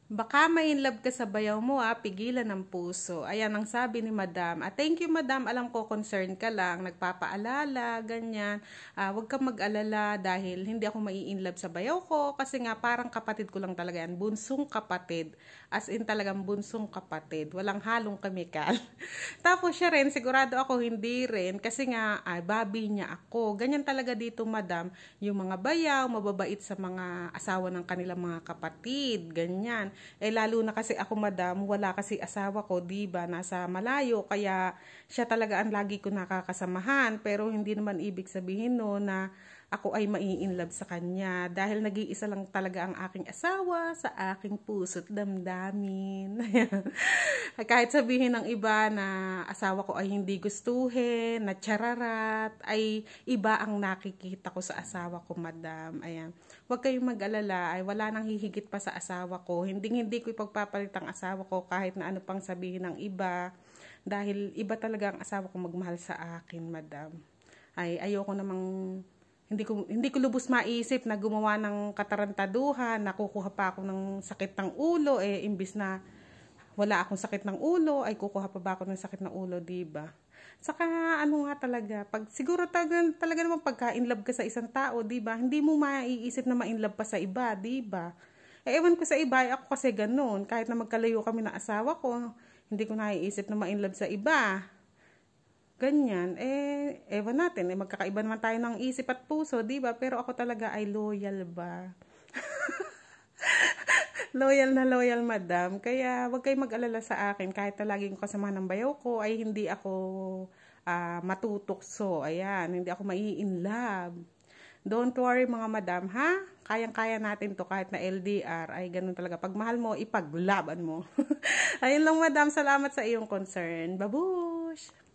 Baka ma-inlove ka sa bayaw mo pigilan ng puso. Ayan ang sabi ni Madam. Thank you Madam, alam ko concern ka lang, nagpapaalala, ganyan. Huwag kang mag-alala dahil hindi ako mai-inlove sa bayaw ko kasi nga parang kapatid ko lang talaga yan, bunsong kapatid. As in talagang bunsong kapatid, walang halong kemikal. Tapos siya rin, sigurado ako hindi rin kasi nga babi niya ako. Ganyan talaga dito Madam, yung mga bayaw, mababait sa mga asawa ng kanilang mga kapatid, ganyan. Lalo na kasi ako Madam, wala kasi asawa ko, 'di ba? Nasa malayo kaya siya talaga ang lagi ko nakakasamahan, pero hindi naman ibig sabihin no na ako ay mai-inlove sa kanya dahil nag-iisa lang talaga ang aking asawa sa aking puso't damdamin. Kahit sabihin ng iba na asawa ko ay hindi gustuhin, na chararat, ay iba ang nakikita ko sa asawa ko, Madam. Ayan. Huwag kayong mag-alala, ay wala nang hihigit pa sa asawa ko. Hindi ko ipagpapalit ang asawa ko kahit na ano pang sabihin ng iba. Dahil iba talaga ang asawa ko magmahal sa akin, Madam. Ay ayoko namang hindi ko lubos maisip na gumawa ng katarantaduhan, nakukuha pa ako ng sakit ng ulo, imbis na wala akong sakit ng ulo, ay kukuha pa ba ako ng sakit ng ulo, diba? Saka ano nga talaga, pag siguro talaga naman pagka in love ka sa isang tao, diba? Hindi mo maiisip na ma-in love pa sa iba, diba? Ewan ko sa iba, ako kasi ganun, kahit na magkalayo kami ng asawa ko, hindi ko naiisip na ma-in love sa iba. Ganyan, ewan natin, magkakaiba naman tayo ng isip at puso, di ba? Pero ako talaga ay loyal ba? Loyal na loyal, Madam. Kaya wag kayong mag-alala sa akin, kahit na laging kasama ng bayaw ko, ay hindi ako matutokso. Ayan, hindi ako mai-in love. Don't worry mga Madam, ha? Kayang-kaya natin to kahit na LDR. Ay, ganun talaga. Pag mahal mo, ipaglaban mo. Ayun lang, Madam. Salamat sa iyong concern. Babush!